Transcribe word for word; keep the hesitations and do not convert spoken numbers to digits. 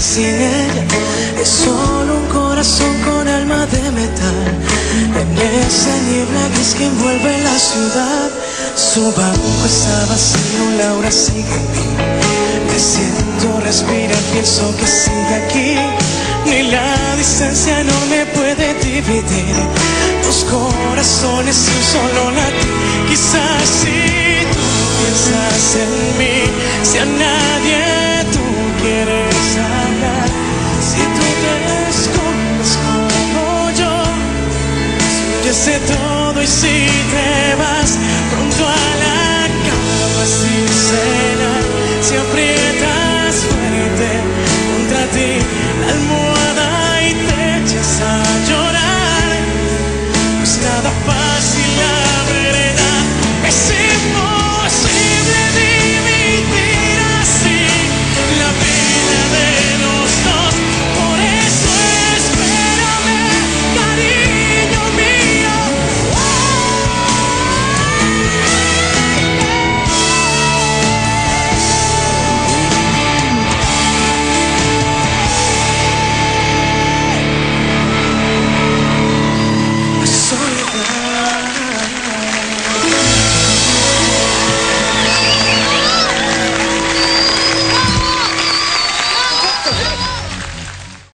sin ella es solo un corazón con alma de metal. En esa niebla gris que envuelve la ciudad, su banco está vacío, Laura sigue en mí. Me siento respirar, pienso que sigue aquí. Ni la distancia enorme puede dividir dos corazones y un solo latir. Quizás si tú piensas en mí, si a nadie tú quieres hablar, si tú te escondes como yo, si huyes de todo y si te vas pronto a la cama sin cenar, si aprietas